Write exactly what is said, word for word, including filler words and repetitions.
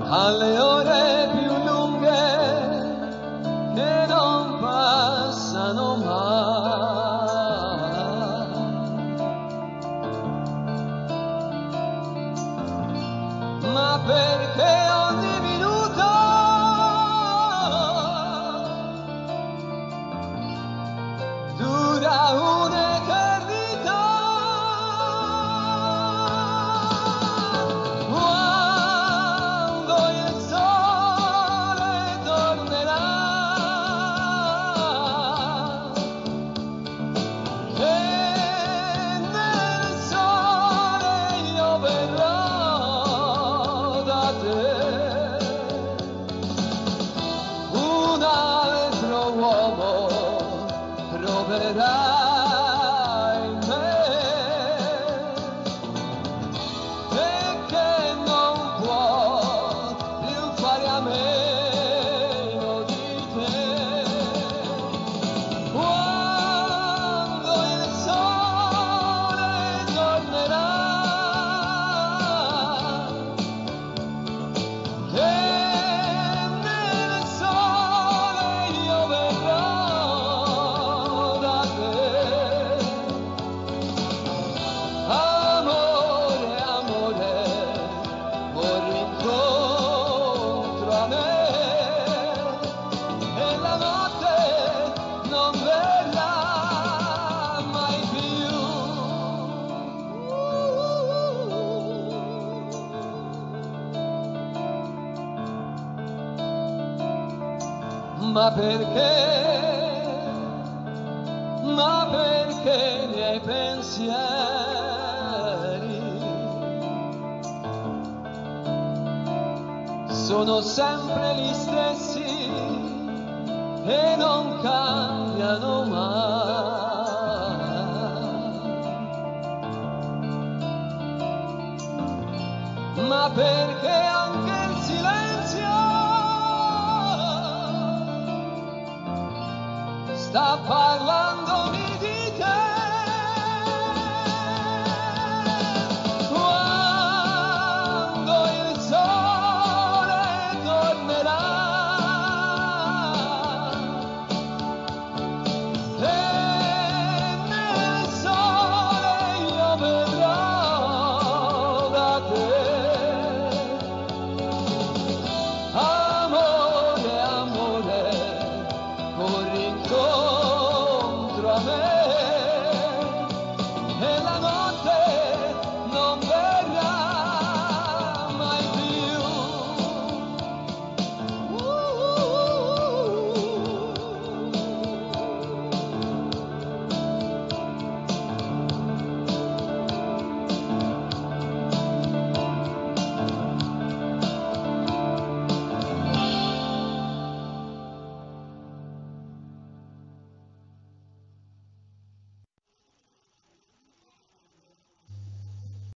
alle ore più lunghe che non passano mai, ma perché ogni minuto dura un'eternità. Quando il sole tornerà e nel sole io verrò da te, un altro uomo proverà in me e che non può più fare a meno di te. Quando il sole tornerà e nel sole io verrò da te. Amore, amore, corri incontro a me e la notte non verrà mai più. Ma perché? Ma perché i miei pensieri sono sempre gli stessi e non cambiano mai, ma perché anche il silenzio sta parlando